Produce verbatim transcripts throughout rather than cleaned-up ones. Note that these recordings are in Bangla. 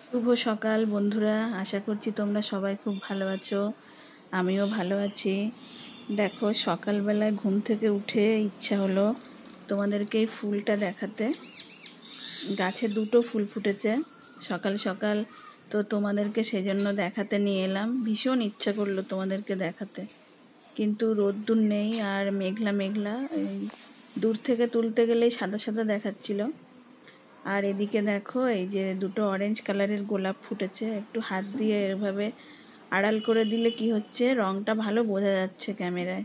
শুভ সকাল বন্ধুরা, আশা করছি তোমরা সবাই খুব ভালো আছো। আমিও ভালো আছি। দেখো, সকালবেলায় ঘুম থেকে উঠে ইচ্ছা হলো তোমাদেরকে এই ফুলটা দেখাতে। গাছে দুটো ফুল ফুটেছে সকাল সকাল, তো তোমাদেরকে সেজন্য দেখাতে নিয়ে এলাম। ভীষণ ইচ্ছা করলো তোমাদেরকে দেখাতে, কিন্তু রোদ্দুর নেই আর মেঘলা মেঘলা, এই দূর থেকে তুলতে গেলেই সাদা সাদা দেখাচ্ছিল। আর এদিকে দেখো, এই যে দুটো অরেঞ্জ কালারের গোলাপ ফুটেছে, একটু হাত দিয়ে এভাবে আড়াল করে দিলে কি হচ্ছে, রংটা ভালো বোঝা যাচ্ছে ক্যামেরায়।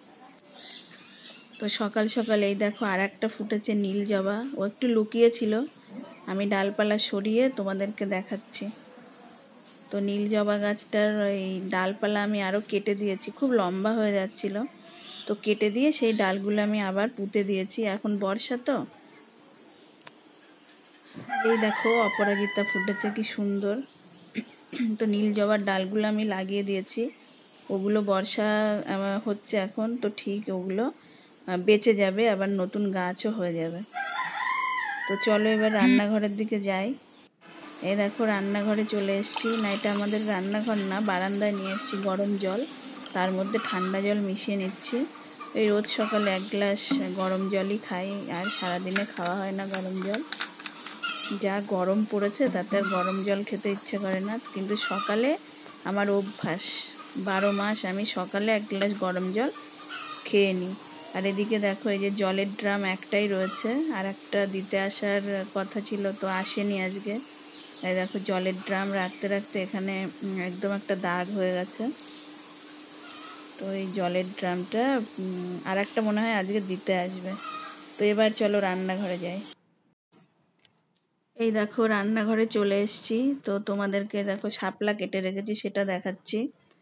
তো সকাল সকাল এই দেখো আর একটা ফুটেছে নীল জবা, ও একটু লুকিয়ে ছিল, আমি ডালপালা সরিয়ে তোমাদেরকে দেখাচ্ছি। তো নীল জবা গাছটার এই ডালপালা আমি আরও কেটে দিয়েছি, খুব লম্বা হয়ে যাচ্ছিল, তো কেটে দিয়ে সেই ডালগুলো আমি আবার পুঁতে দিয়েছি। এখন বর্ষা তো, এই দেখো অপরাজিতা ফুটেছে কি সুন্দর। তো নীল জবার ডালগুলো আমি লাগিয়ে দিয়েছি, ওগুলো বর্ষা হচ্ছে এখন, তো ঠিক ওগুলো বেঁচে যাবে, আবার নতুন গাছও হয়ে যাবে। তো চলো এবার রান্নাঘরের দিকে যাই। এই দেখো রান্নাঘরে চলে এসেছি, না এটা আমাদের রান্নাঘর না, বারান্দায় নিয়ে এসেছি গরম জল, তার মধ্যে ঠান্ডা জল মিশিয়ে নিচ্ছি। এই রোজ সকালে এক গ্লাস গরম জলই খাই, আর সারাদিনে খাওয়া হয় না গরম জল। যা গরম পড়েছে তাতে আর গরম জল খেতে ইচ্ছে করে না, কিন্তু সকালে আমার অভ্যাস, বারো মাস আমি সকালে এক গ্লাস গরম জল খেয়ে নিই। আর এদিকে দেখো, এই যে জলের ড্রাম একটাই রয়েছে, আর একটা দিতে আসার কথা ছিল, তো আসেনি আজকে। এই দেখো জলের ড্রাম রাখতে রাখতে এখানে একদম একটা দাগ হয়ে গেছে। তো এই জলের ড্রামটা আর একটা মনে হয় আজকে দিতে আসবে। তো এবার চলো রান্নাঘরে যাই। এই দেখো রান্নাঘরে চলে এসেছি, তো তোমাদেরকে দেখো শাপলা কেটে রেখেছি সেটা দেখাচ্ছি।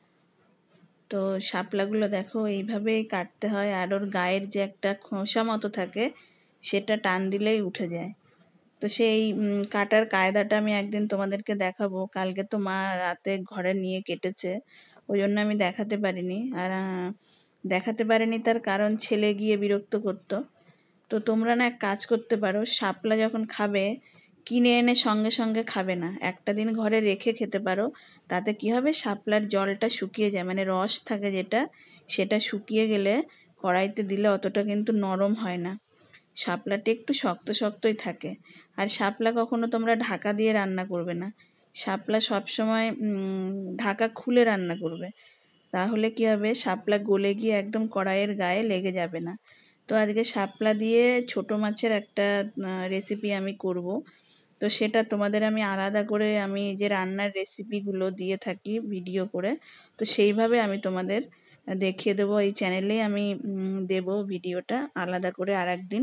তো শাপলাগুলো দেখো এইভাবেই কাটতে হয়, আর ওর গায়ের যে একটা খোসা মতো থাকে সেটা টান দিলেই উঠে যায়। তো সেই কাটার কায়দাটা আমি একদিন তোমাদেরকে দেখাবো। কালকে তো মা রাতে ঘরে নিয়ে কেটেছে, ওই জন্য আমি দেখাতে পারিনি। আর দেখাতে পারিনি তার কারণ ছেলে গিয়ে বিরক্ত করতো। তো তোমরা না এক কাজ করতে পারো, শাপলা যখন খাবে কিনে এনে সঙ্গে সঙ্গে খাবে না, একটা দিন ঘরে রেখে খেতে পারো। তাতে কি হবে, শাপলার জলটা শুকিয়ে যায়, মানে রস থাকে যেটা, সেটা শুকিয়ে গেলে কড়াইতে দিলে অতটা কিন্তু নরম হয় না, শাপলাটা একটু শক্ত শক্তই থাকে। আর শাপলা কখনো তোমরা ঢাকা দিয়ে রান্না করবে না, শাপলা সবসময় ঢাকা খুলে রান্না করবে, তাহলে কি হবে, শাপলা গলে গিয়ে একদম কড়াইয়ের গায়ে লেগে যাবে না। তো আজকে শাপলা দিয়ে ছোট মাছের একটা রেসিপি আমি করব, তো সেটা তোমাদের আমি আলাদা করে, আমি যে রান্নার রেসিপিগুলো দিয়ে থাকি ভিডিও করে, তো সেইভাবে আমি তোমাদের দেখিয়ে দেবো, এই চ্যানেলে আমি দেব ভিডিওটা আলাদা করে আর একদিন।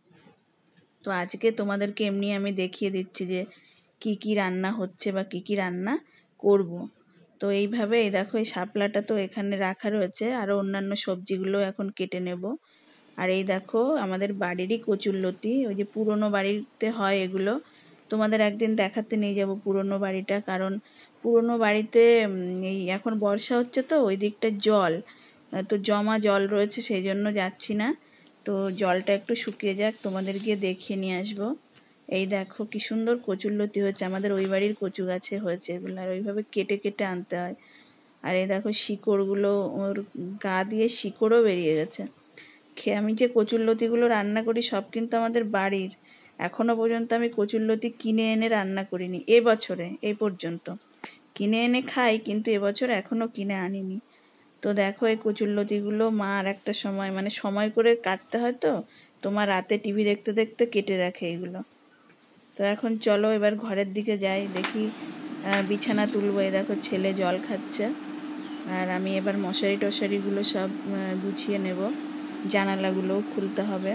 তো আজকে তোমাদেরকে এমনি আমি দেখিয়ে দিচ্ছি যে কি কি রান্না হচ্ছে বা কি কি রান্না করব। তো এইভাবে এই দেখো, এই শাপলাটা তো এখানে রাখা রয়েছে, আরও অন্যান্য সবজিগুলো এখন কেটে নেব। আর এই দেখো আমাদের বাড়িরই কচুরলতি, ওই যে পুরনো বাড়িতে হয় এগুলো, তোমাদের একদিন দেখাতে নিয়ে যাব পুরনো বাড়িটা, কারণ পুরনো বাড়িতে এই এখন বর্ষা হচ্ছে তো ওই দিকটা জল, তো জমা জল রয়েছে, সেই জন্য যাচ্ছি না। তো জলটা একটু শুকিয়ে যাক, তোমাদের গিয়ে দেখিয়ে নিয়ে আসবো। এই দেখো কি সুন্দর কচুরলতি হয়েছে, আমাদের ওই বাড়ির কচু গাছে হয়েছে এগুলো, আর ওইভাবে কেটে কেটে আনতে হয়। আর এই দেখো শিকড়গুলো, ওর গা দিয়ে শিকড়ও বেরিয়ে গেছে। খেয়ে আমি যে কচুরলতিগুলো রান্না করি সব কিন্তু আমাদের বাড়ির, এখনো পর্যন্ত আমি কচুরলতি কিনে এনে রান্না করিনি এ বছরে, এই পর্যন্ত কিনে এনে খাই, কিন্তু এবছর এখনো কিনে আনিনি। তো দেখো এই কচুরলতিগুলো মা আর একটা সময়, মানে সময় করে কাটতে হয়, তো তোমার রাতে টিভি দেখতে দেখতে কেটে রাখে এগুলো। তো এখন চলো এবার ঘরের দিকে যাই, দেখি বিছানা তুলবো। এই দেখো ছেলে জল খাচ্ছে, আর আমি এবার মশারি টশারিগুলো সব গুছিয়ে নেব, জানালাগুলোও খুলতে হবে।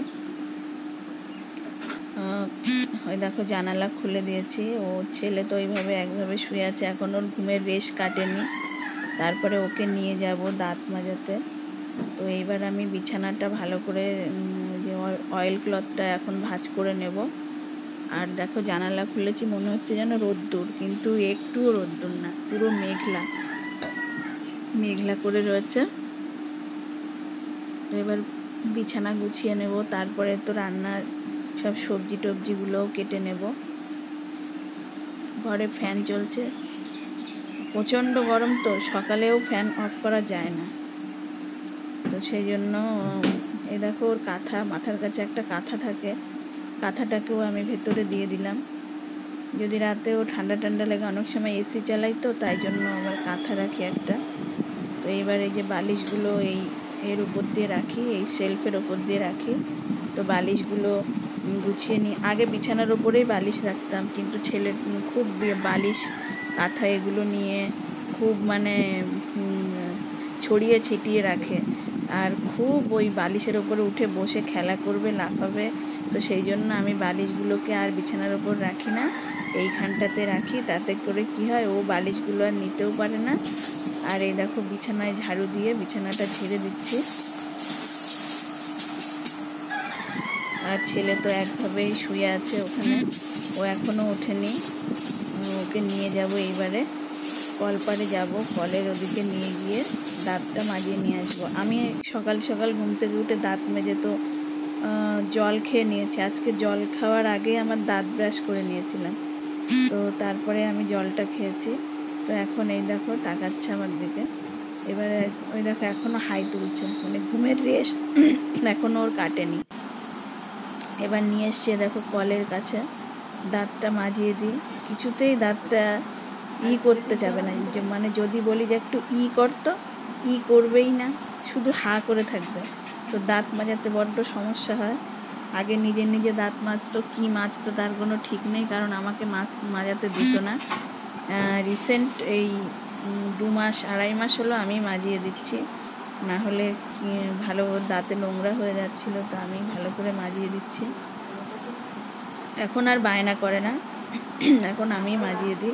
ওই দেখো জানালা খুলে দিয়েছি, ও ছেলে তো ওইভাবে একভাবে শুয়ে আছে, এখন ওর ঘুমের রেশ কাটেনি, তারপরে ওকে নিয়ে যাব দাঁত মাজাতে। তো এইবার আমি বিছানাটা ভালো করে যে অয়েল ক্লথটা এখন ভাঁজ করে নেব। আর দেখো জানালা খুলেছি, মনে হচ্ছে যেন রোদ্দুর, কিন্তু একটুও রোদ্দুর না, পুরো মেঘলা মেঘলা করে রয়েছে। এবার বিছানা গুছিয়ে নেব, তারপরে তো রান্নার সব সবজি টবজিগুলোও কেটে নেব। ঘরে ফ্যান চলছে, প্রচণ্ড গরম তো, সকালেও ফ্যান অফ করা যায় না। তো সেই জন্য এই দেখো ওর কাঁথা, মাথার কাছে একটা কাঁথা থাকে, কাঁথাটাকেও আমি ভেতরে দিয়ে দিলাম। যদি রাতেও ঠান্ডা ঠান্ডা লাগে, অনেক সময় এসি চালাই তো, তাই জন্য আবার কাঁথা রাখি একটা। তো এইবার এই যে বালিশগুলো এই এর উপর দিয়ে রাখি, এই শেলফের ওপর দিয়ে রাখি। তো বালিশগুলো গুছিয়ে নিই। আগে বিছানার ওপরেই বালিশ রাখতাম, কিন্তু ছেলে খুব বালিশ কাঁথা এগুলো নিয়ে খুব মানে ছড়িয়ে ছিটিয়ে রাখে, আর খুব ওই বালিশের ওপরে উঠে বসে খেলা করবে, লাফাবে। তো সেই জন্য আমি বালিশগুলোকে আর বিছানার ওপর রাখি না, এইখানটাতে রাখি। তাতে করে কি হয়, ও বালিশগুলো আর নিতেও পারে না। আর এই দেখো বিছানায় ঝাড়ু দিয়ে বিছানাটা ঝেড়ে দিচ্ছি। আর ছেলে তো একভাবেই শুয়ে আছে ওখানে, ও এখনও ওঠেনি। ওকে নিয়ে যাব এইবারে কলপাড়ে যাব, কলের ওদিকে নিয়ে গিয়ে দাঁতটা মাজিয়ে নিয়ে আসবো। আমি সকাল সকাল ঘুম থেকে উঠে দাঁত মেজে তো জল খেয়ে নিয়েছি। আজকে জল খাওয়ার আগে আমার দাঁত ব্রাশ করে নিয়েছিলাম, তো তারপরে আমি জলটা খেয়েছি। তো এখন এই দেখো তাকাচ্ছে আমার দিকে। এবারে ওই দেখো এখনও হাই তুলছে, মানে ঘুমের রেশ এখনও ওর কাটেনি। এবার নিয়ে এসছে দেখো কলের কাছে, দাঁতটা মাজিয়ে দিই। কিছুতেই দাঁতটা ই করতে যাবে না, যে মানে যদি বলি যে একটু ই করতো, ই করবেই না, শুধু হা করে থাকবে। তো দাঁত মাজাতে বড্ড সমস্যা হয়। আগে নিজে নিজে দাঁত মাজতো, কী মাজতো তার কোনো ঠিক নেই, কারণ আমাকে মাছ মাজাতে দিত না। রিসেন্ট এই দু মাস আড়াই মাস হলো আমি মাজিয়ে দিচ্ছি, না হলে ভালো দাঁতে নোংরা হয়ে যাচ্ছিল, তো আমি ভালো করে মাজিয়ে দিচ্ছি। এখন আর বায়না করে না, এখন আমি মাজিয়ে দিই।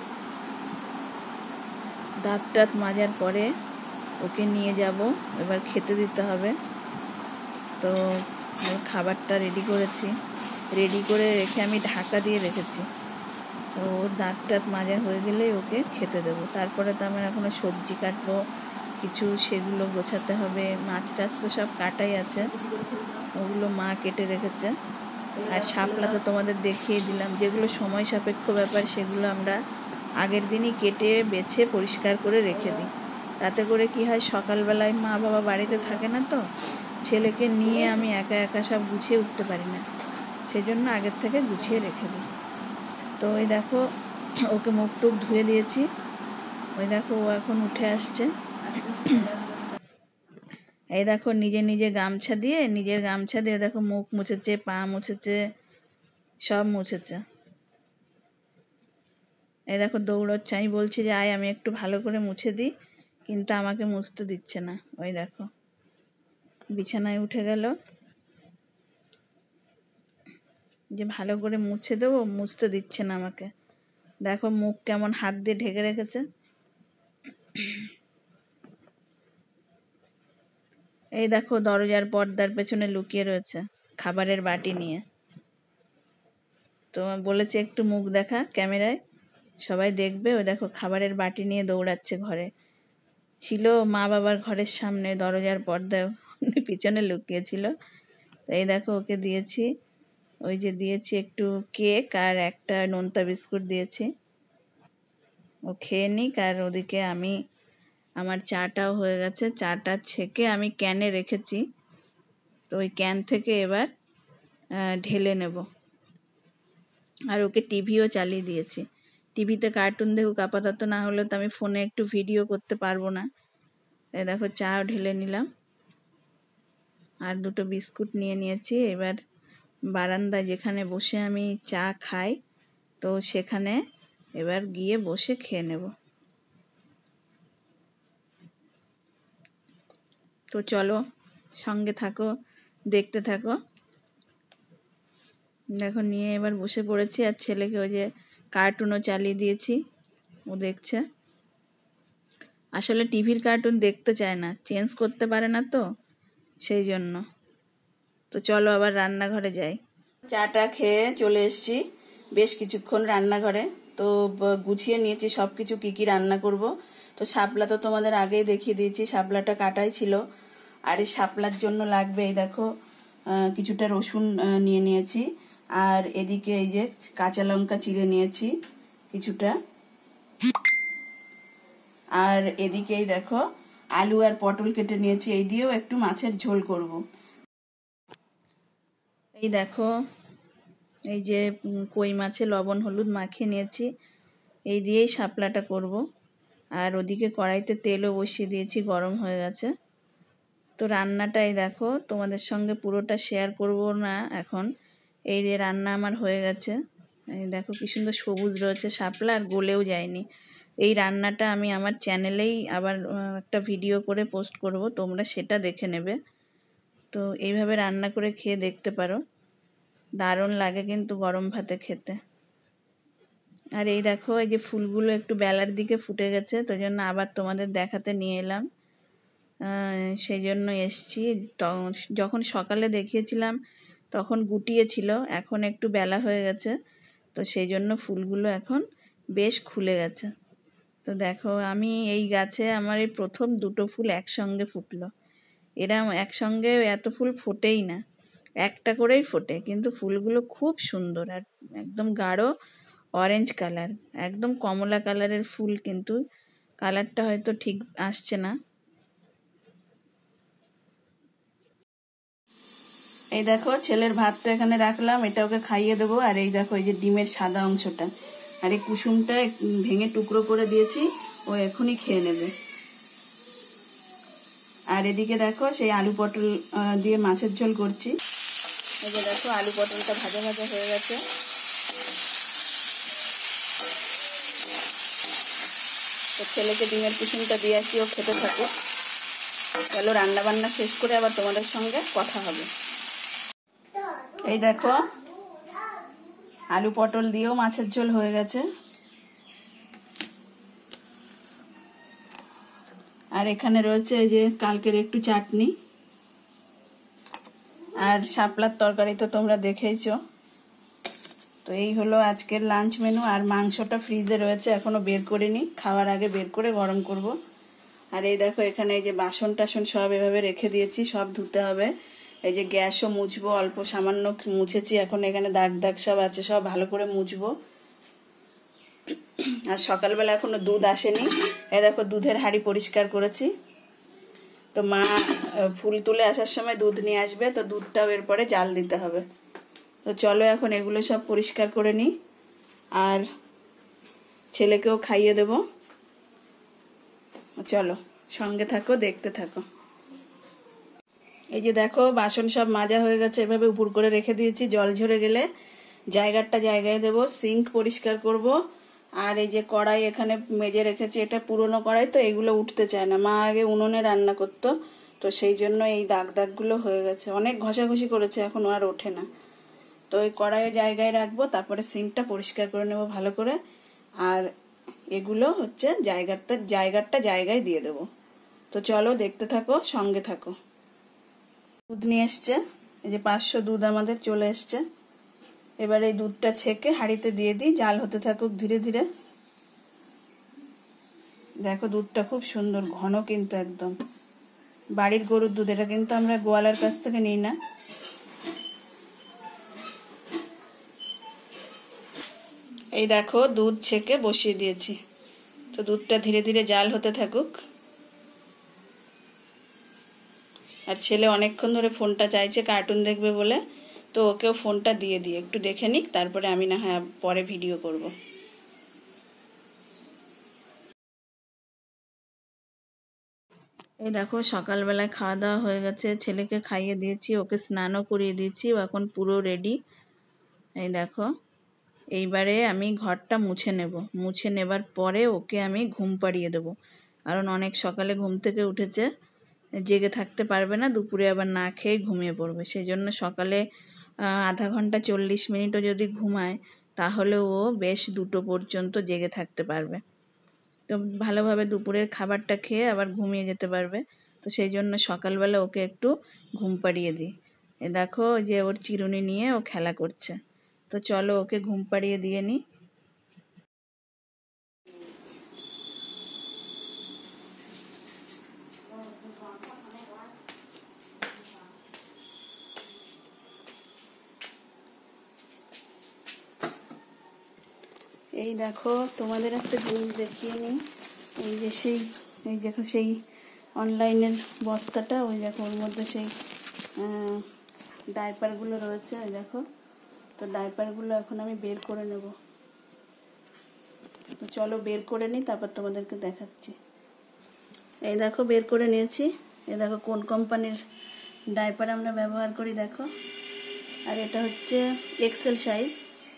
দাঁত টাত মাজার পরে ওকে নিয়ে যাব, এবার খেতে দিতে হবে। তো খাবারটা রেডি করেছি, রেডি করে রেখে আমি ঢাকা দিয়ে রেখেছি। তো ওর দাঁত টাত মাজা হয়ে গেলেই ওকে খেতে দেবো। তারপরে তো আমার এখনও সবজি কাটবো কিছু, সেগুলো গোছাতে হবে। মাছ টাছ তো সব কাটাই আছে, ওগুলো মা কেটে রেখেছে। আর শাপলা তো তোমাদের দেখিয়ে দিলাম, যেগুলো সময় সাপেক্ষ ব্যাপার সেগুলো আমরা আগের দিনই কেটে বেছে পরিষ্কার করে রেখে দিই। তাতে করে কি হয়, সকালবেলায় মা বাবা বাড়িতে থাকে না, তো ছেলেকে নিয়ে আমি একা একা সব গুছিয়ে উঠতে পারি না, সেই জন্য আগের থেকে গুছিয়ে রেখে দিই। তো ওই দেখো ওকে মুখ টুক ধুয়ে দিয়েছি, ওই দেখো ও এখন উঠে আসছে। এই দেখো নিজে নিজে গামছা দিয়ে, নিজের গামছা দিয়ে দেখো মুখ মুছেছে, পা মুছেছে, সব মুছেছে। এই দেখো দৌড়চ্ছে, আমি বলছি যে আয় আমি একটু ভালো করে মুছে দিই, কিন্তু আমাকে মুছতে দিচ্ছে না। ওই দেখো বিছানায় উঠে গেল, যে ভালো করে মুছে দেবো, মুছতে দিচ্ছে না আমাকে। দেখো মুখ কেমন হাত দিয়ে ঢেকে রেখেছে। এই দেখো দরজার পর্দার পেছনে লুকিয়ে রয়েছে খাবারের বাটি নিয়ে। তো বলেছি একটু মুখ দেখা ক্যামেরায়, সবাই দেখবে। ওই দেখো খাবারের বাটি নিয়ে দৌড়াচ্ছে ঘরে। ছিল মা বাবার ঘরের সামনে, দরজার পর্দায় পিছনে লুকিয়েছিল। তো এই দেখো ওকে দিয়েছি, ওই যে দিয়েছি একটু কেক আর একটা নোনতা বিস্কুট দিয়েছি, ও খেয়ে নিক। আর ওদিকে আমি আমার চাটাও হয়ে গেছে, চাটা ছেঁকে আমি ক্যানে রেখেছি, তো ওই ক্যান থেকে এবার ঢেলে নেব। আর ওকে টিভিও চালিয়ে দিয়েছি, টিভিতে কার্টুন দেখুক আপাতত, না হলে তো আমি ফোনে একটু ভিডিও করতে পারবো না। এই দেখো চাও ঢেলে নিলাম, আর দুটো বিস্কুট নিয়ে নিয়েছি। এবার বারান্দায় যেখানে বসে আমি চা খাই, তো সেখানে এবার গিয়ে বসে খেয়ে নেব। তো চলো সঙ্গে থাকো, দেখতে থাকো। দেখো নিয়ে এবার বসে পড়েছি, আর ছেলেকে ওই যে কার্টুনও চালিয়ে দিয়েছি, ও দেখছে। আসলে টিভির কার্টুন দেখতে চায় না, চেঞ্জ করতে পারে না, তো সেই জন্য। তো চলো আবার রান্নাঘরে যাই। চাটা খেয়ে চলে এসেছি বেশ কিছুক্ষণ রান্নাঘরে। তো গুছিয়ে নিয়েছি সব কিছু, কী কী রান্না করব। তো শাপলা তো তোমাদের আগেই দেখিয়ে দিয়েছি, শাপলাটা কাটাই ছিল। আর এই শাপলার জন্য লাগবে এই দেখো কিছুটা রসুন নিয়ে নিয়েছি, আর এদিকে এই যে কাঁচা লঙ্কা চিড়ে নিয়েছি কিছুটা। আর এদিকেই দেখো আলু আর পটল কেটে নিয়েছি, এই দিয়েও একটু মাছের ঝোল করব। এই দেখো এই যে কই মাছে লবণ হলুদ মাখিয়ে নিয়েছি, এই দিয়েই শাপলাটা করব। আর ওদিকে কড়াইতে তেলও বসিয়ে দিয়েছি, গরম হয়ে গেছে। তো রান্নাটাই দেখো, তোমাদের সঙ্গে পুরোটা শেয়ার করব না এখন। এই যে রান্না আমার হয়ে গেছে, এই দেখো কি সুন্দর সবুজ রয়েছে শাপলা, আর গলেও যায়নি। এই রান্নাটা আমি আমার চ্যানেলেই আবার একটা ভিডিও করে পোস্ট করব, তোমরা সেটা দেখে নেবে। তো এইভাবে রান্না করে খেয়ে দেখতে পারো, দারুণ লাগে কিন্তু গরম ভাতে খেতে। আর এই দেখো এই যে ফুলগুলো একটু বেলার দিকে ফুটে গেছে, তো জন্য আবার তোমাদের দেখাতে নিয়ে এলাম। সেই জন্য এসছি। যখন সকালে দেখিয়েছিলাম তখন গুটিয়ে ছিল, এখন একটু বেলা হয়ে গেছে, তো সেই জন্য ফুলগুলো এখন বেশ খুলে গেছে। তো দেখো আমি এই গাছে আমার এই প্রথম দুটো ফুল একসঙ্গে ফুটলো। এরা একসঙ্গে এত ফুল ফোটেই না, একটা করেই ফোটে, কিন্তু ফুলগুলো খুব সুন্দর আর একদম গাঢ় অরেঞ্জ কালার, একদম কমলা কালারের ফুল, কিন্তু কালারটা হয়তো ঠিক আসছে না। এই দেখো ছেলের ভাতটা এখানে রাখলাম, এটা ওকে খাইয়ে দেবো। আর এই দেখো এই যে ডিমের সাদা অংশটা আর এই কুসুমটা ভেঙে টুকরো করে দিয়েছি, ও এখনই খেয়ে নেবে। আর এদিকে দেখো সেই আলু পটল দিয়ে মাছের ঝোল করছি। এই যে দেখো আলু পটলটা ভাজা ভাজা হয়ে গেছে। তো ছেলেকে ডিমের কুসুমটা দিয়ে আসি, ও খেতে থাকুক। চলো রান্না বান্না শেষ করে আবার তোমাদের সঙ্গে কথা হবে। এই দেখো আলু পটল দিয়েও মাছের ঝোল হয়ে গেছে। আর এখানে রয়েছে এই যে কালকের একটু চাটনি, আর শাপলার তরকারি তো তোমরা দেখেইছো। তো এই হলো আজকের লাঞ্চ মেনু। আর মাংসটা ফ্রিজে রয়েছে, এখনো বের করিনি, খাওয়ার আগে বের করে গরম করব। আর এই দেখো এখানে এই যে বাসন টাসন সব এভাবে রেখে দিয়েছি, সব ধুতে হবে। এই যে গ্যাসও মুছবো, অল্প সামান্য মুছেছি, এখন এখানে দাগ দাগ সব আছে, সব ভালো করে মুছবো। আর সকালবেলা এখনো দুধ আসেনি, এই দেখো দুধের হাঁড়ি পরিষ্কার করেছি। তো মা ফুল তুলে আসার সময় দুধ নিয়ে আসবে, তো দুধটাও এরপরে জাল দিতে হবে। তো চলো এখন এগুলো সব পরিষ্কার করে নিই, আর ছেলেকেও খাইয়ে দেব। চলো সঙ্গে থাকো, দেখতে থাকো। এই যে দেখো বাসন সব মাজা হয়ে গেছে, এভাবে উপর করে রেখে দিয়েছি, জল ঝরে গেলে জায়গাটা জায়গায় দেবো। সিঙ্ক পরিষ্কার করব। আর এই যে কড়াই এখানে মেজে রেখেছি, এটা পুরনো কড়াই, তো এগুলো উঠতে চায় না। মা আগে উনুনে রান্না করতো, তো সেই জন্য এই দাগ দাগগুলো হয়ে গেছে, অনেক ঘষাঘষি করেছে, এখন আর ওঠে না। তো এই কড়াইয়ের জায়গায় রাখবো, তারপরে সিঙ্কটা পরিষ্কার করে নেব ভালো করে। আর এগুলো হচ্ছে জায়গাটা জায়গাটা জায়গায় দিয়ে দেবো। তো চলো দেখতে থাকো, সঙ্গে থাকো। দুধ নিয়ে এসছে, এই যে পাঁচশো দুধ আমাদের চলে এসছে। এবার এই দুধটা ছেঁকে হাঁড়িতে দিয়ে দিই, জাল হতে থাকুক ধীরে ধীরে। দেখো দুধটা খুব সুন্দর ঘন, কিন্তু একদম বাড়ির গরুর দুধ, এটা কিন্তু আমরা গোয়ালার কাছ থেকে নিই না। এই দেখো দুধ ছেঁকে বসিয়ে দিয়েছি, তো দুধটা ধীরে ধীরে জাল হতে থাকুক। আর ছেলে অনেকক্ষণ ধরে ফোনটা চাইছে, কার্টুন দেখবে বলে, তো ওকেও ফোনটা দিয়ে দিই, একটু দেখে নিক, তারপরে আমি না হয় পরে ভিডিও করব। এই দেখো সকালবেলায় খাওয়া দাওয়া হয়ে গেছে, ছেলেকে খাইয়ে দিয়েছি, ওকে স্নানও করিয়ে দিয়েছি, ও এখন পুরো রেডি। এই দেখো এইবারে আমি ঘরটা মুছে নেব, মুছে নেবার পরে ওকে আমি ঘুম পাড়িয়ে দেবো, কারণ অনেক সকালে ঘুম থেকে উঠেছে, জেগে থাকতে পারবে না, দুপুরে আবার না খেয়ে ঘুমিয়ে পড়বে। সেই জন্য সকালে আধা ঘন্টা চল্লিশ মিনিটও যদি ঘুমায়, তাহলে ও বেশ দুটো পর্যন্ত জেগে থাকতে পারবে। তো ভালোভাবে দুপুরের খাবারটা খেয়ে আবার ঘুমিয়ে যেতে পারবে। তো সেই জন্য সকালবেলা ওকে একটু ঘুম পাড়িয়ে দিই। এ দেখো যে ওর চিরুনি নিয়ে ও খেলা করছে, তো চলো ওকে ঘুম পাড়িয়ে দিয়ে নিই। এই দেখো তোমাদের একটা জিনিস দেখিয়ে নিই। এই যে সেই এই দেখো সেই অনলাইনের বস্তাটা, ওই দেখো ওর মধ্যে সেই ডাইপারগুলো রয়েছে। ওই দেখো, তো ডাইপারগুলো এখন আমি বের করে নেব। তো চলো বের করে নিই, তারপর তোমাদেরকে দেখাচ্ছি। এই দেখো বের করে নিয়েছি। এই দেখো কোন কোম্পানির ডাইপার আমরা ব্যবহার করি দেখো। আর এটা হচ্ছে এক্সেল সাইজ,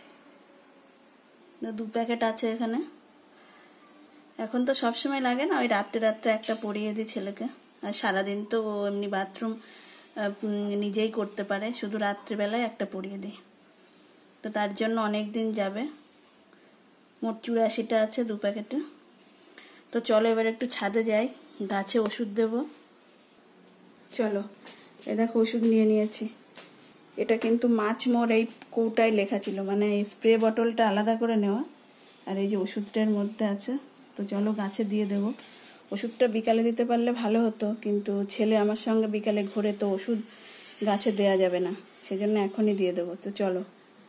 দু প্যাকেট আছে এখানে। এখন তো সবসময় লাগে না, ওই রাত্রে রাত্রে একটা পরিয়ে দিই ছেলেকে। আর সারাদিন তো ও এমনি বাথরুম নিজেই করতে পারে, শুধু রাত্রিবেলায় একটা পরিয়ে দিই। তো তার জন্য অনেক দিন যাবে। মোট চুরাশিটা আছে দু প্যাকেটে। তো চলো এবার একটু ছাদে যাই, গাছে ওষুধ দেব। চলো, এ দেখো ওষুধ নিয়ে নিয়েছি। এটা কিন্তু মাছ মোর এই কৌটায় লেখা ছিল, মানে এই স্প্রে বটলটা আলাদা করে নেওয়া, আর এই যে ওষুধটার মধ্যে আছে। তো চলো গাছে দিয়ে দেব। ওষুধটা বিকালে দিতে পারলে ভালো হতো, কিন্তু ছেলে আমার সঙ্গে বিকালে ঘুরে, তো ওষুধ গাছে দেয়া যাবে না, সেজন্য এখনই দিয়ে দেবো। তো চলো।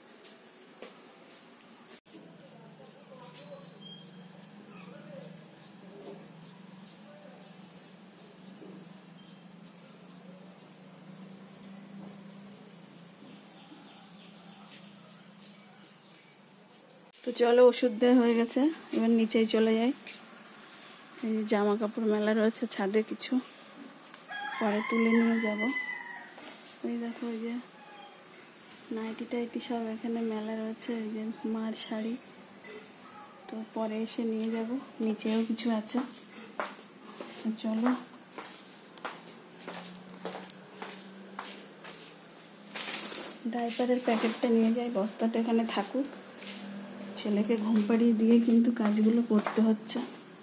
তো চলো ওষুধ দেওয়া হয়ে গেছে, এবার নিচেই চলে যাই। এই জামা কাপড় মেলা রয়েছে ছাদে, কিছু পরে তুলে নিয়ে যাব। ওই দেখো ওই যে নাইটি টাইটি সব এখানে মেলা রয়েছে, ওই যে মার শাড়ি, তো পরে এসে নিয়ে যাব। নিচেও কিছু আছে। চলো ডাইপারের প্যাকেটটা নিয়ে যাই, বস্তাটা এখানে থাকুক। ছেলেকে ঘুম পাড়িয়ে দিয়ে কিন্তু কাজগুলো করতে হচ্ছে,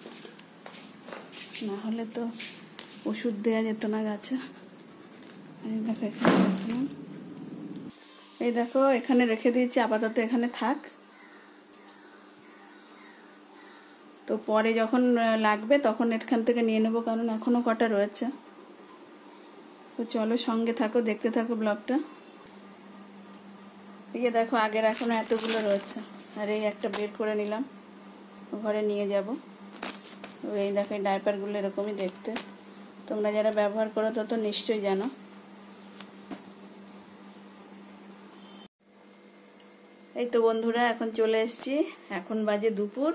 না হলে তো ওষুধ দেওয়া যেত না গাছে। এই দেখো এখানে রাখলাম। এই দেখো এখানে রেখে দিয়েছি, আপাতত এখানে থাক। তো পরে যখন লাগবে তখন এখান থেকে নিয়ে নেবো, কারণ এখনো কটা রয়েছে। তো চলো সঙ্গে থাকো, দেখতে থাকো ব্লগটা। এই যে দেখো আগের এখনো এতগুলো রয়েছে, আর এই একটা বের করে নিলাম, ঘরে নিয়ে যাব। এই দেখো এই ডাইপারগুলো এরকমই দেখতে, তোমরা যারা ব্যবহার করো তত নিশ্চয়ই জানো। এই তো বন্ধুরা এখন চলে এসেছি, এখন বাজে দুপুর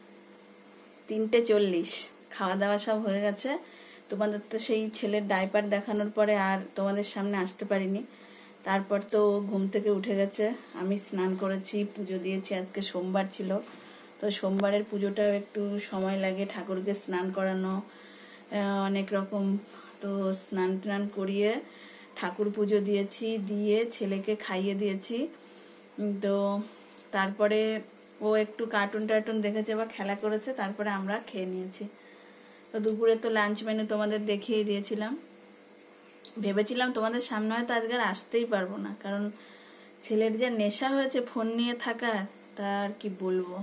তিনটে চল্লিশ। খাওয়া দাওয়া সব হয়ে গেছে। তোমাদের তো সেই ছেলের ডাইপার দেখানোর পরে আর তোমাদের সামনে আসতে পারিনি। তারপর তো ঘুম থেকে উঠে গেছে, আমি স্নান করেছি, পুজো দিয়েছি। আজকে সোমবার ছিল, তো সোমবারের পুজোটাও একটু সময় লাগে, ঠাকুরকে স্নান করানো অনেক রকম। তো স্নান টান করিয়ে ঠাকুর পুজো দিয়েছি, দিয়ে ছেলেকে খাইয়ে দিয়েছি। তো তারপরে ও একটু কার্টুন টার্টুন দেখেছে বা খেলা করেছে, তারপরে আমরা খেয়ে নিয়েছি। তো দুপুরে তো লাঞ্চ মেনু তোমাদের দেখিয়ে দিয়েছিলাম। ভেবেছিলাম তোমাদের সামনে হয়তো আজকে আর আসতেই পারবো না, কারণ ছেলের যে নেশা হয়েছে ফোন নিয়ে থাকার, তার কি বলবো।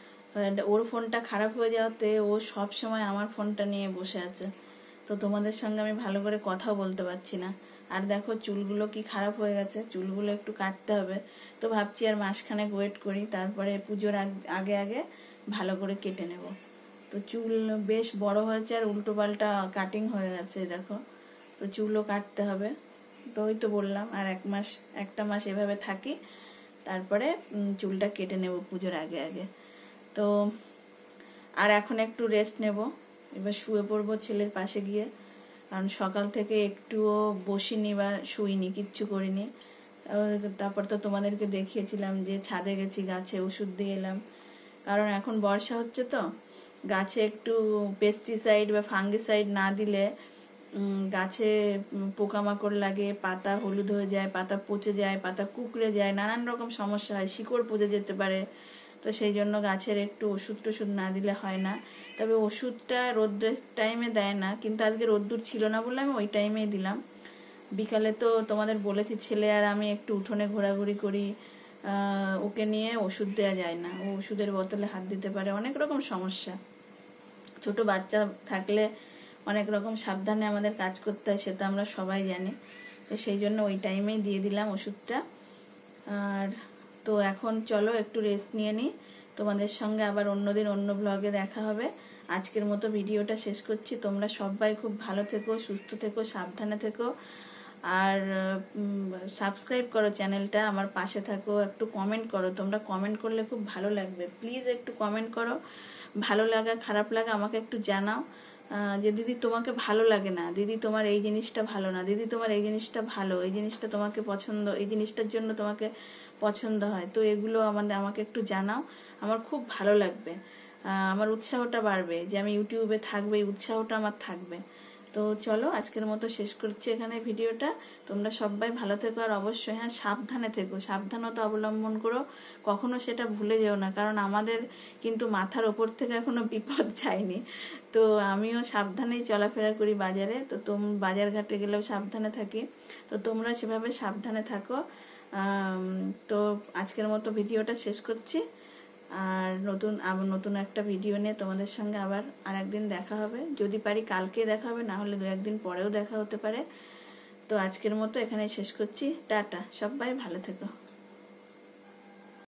ওর ফোনটা খারাপ হয়ে যাওয়াতে ও সব সময় আমার ফোনটা নিয়ে বসে আছে। তো তোমাদের সঙ্গে আমি ভালো করে কথা বলতে পারছি না। আর দেখো চুলগুলো কি খারাপ হয়ে গেছে, চুলগুলো একটু কাটতে হবে। তো ভাবছি আর মাসখানেক ওয়েট করি, তারপরে পুজোর আগে আগে ভালো করে কেটে নেব। তো চুল বেশ বড় হয়েছে আর উল্টো পাল্টা কাটিং হয়ে গেছে দেখো। তো চুলও কাটতে হবে। তো ওই তো বললাম আর এক মাস একটা মাস এভাবে থাকি, তারপরে চুলটা কেটে নেব পুজোর আগে আগে। তো আর এখন একটু রেস্ট নেব, এবার শুয়ে পড়বো ছেলের পাশে গিয়ে, কারণ সকাল থেকে একটুও বসিনি বা শুইনি, কিচ্ছু করিনি। তারপর তো তোমাদেরকে দেখিয়েছিলাম যে ছাদে গেছি, গাছে ওষুধ দিয়ে এলাম। কারণ এখন বর্ষা হচ্ছে, তো গাছে একটু পেস্টিসাইড বা ফাঙ্গিসাইড না দিলে গাছে পোকামাকড় লাগে, পাতা হলুদ হয়ে যায়, পাতা পচে যায়, পাতা কুকড়ে যায়, নানান রকম সমস্যা হয়, শিকড় পচে যেতে পারে। তো সেই জন্য গাছের একটু ওষুধ টষুধ না দিলে হয় না। তবে ওষুধটা রোদ্রের টাইমে দেয় না, কিন্তু আজকে রোদ্দুর ছিল না বলে আমি ওই টাইমেই দিলাম। বিকালে তো তোমাদের বলেছি ছেলে আর আমি একটু উঠোনে ঘোরাঘুরি করি, ওকে নিয়ে ওষুধ দেওয়া যায় না, ও ওষুধের বোতলে হাত দিতে পারে, অনেক রকম সমস্যা। ছোট বাচ্চা থাকলে অনেক রকম সাবধানে আমাদের কাজ করতে হয়, সেটা আমরা সবাই জানি। তো সেই জন্য ওই টাইমেই দিয়ে দিলাম ওষুধটা। আর তো এখন চলো একটু রেস্ট নিয়ে নিই, তোমাদের সঙ্গে আবার অন্যদিন অন্য ব্লগে দেখা হবে। আজকের মতো ভিডিওটা শেষ করছি। তোমরা সবাই খুব ভালো থেকো, সুস্থ থেকো, সাবধানে থেকো, আর সাবস্ক্রাইব করো চ্যানেলটা, আমার পাশে থাকো, একটু কমেন্ট করো। তোমরা কমেন্ট করলে খুব ভালো লাগবে। প্লিজ একটু কমেন্ট করো, ভালো লাগা খারাপ লাগা আমাকে একটু জানাও যে দিদি তোমাকে ভালো লাগে না, দিদি তোমার এই জিনিসটা ভালো না, দিদি তোমার এই জিনিসটা ভালো, এই জিনিসটা তোমাকে পছন্দ, এই জিনিসটার জন্য তোমাকে পছন্দ হয়। তো এগুলো আমাদের আমাকে একটু জানাও, আমার খুব ভালো লাগবে, আমার উৎসাহটা বাড়বে যে আমি ইউটিউবে থাকবে, এই উৎসাহটা আমার থাকবে। তো চলো আজকের মতো শেষ করছি এখানে ভিডিওটা। তোমরা সবাই ভালো থেকো, আর অবশ্যই হ্যাঁ সাবধানে থেকো, সাবধানতা অবলম্বন করো, কখনো সেটা ভুলে যেও না, কারণ আমাদের কিন্তু মাথার ওপর থেকে এখনো বিপদ যায়নি। তো আমিও সাবধানেই চলাফেরা করি বাজারে, তো তোম বাজার ঘাটে গেলেও সাবধানে থাকি। তো তোমরা সেভাবে সাবধানে থাকো। তো আজকের মতো ভিডিওটা শেষ করছি, আর নতুন আবার নতুন একটা ভিডিও নিয়ে তোমাদের সঙ্গে আবার আর একদিন দেখা হবে। যদি পারি কালকে দেখা হবে, না হলে দু একদিন পরেও দেখা হতে পারে। তো আজকের মতো এখানে শেষ করছি। টাটা, সবাই ভালো থেকো।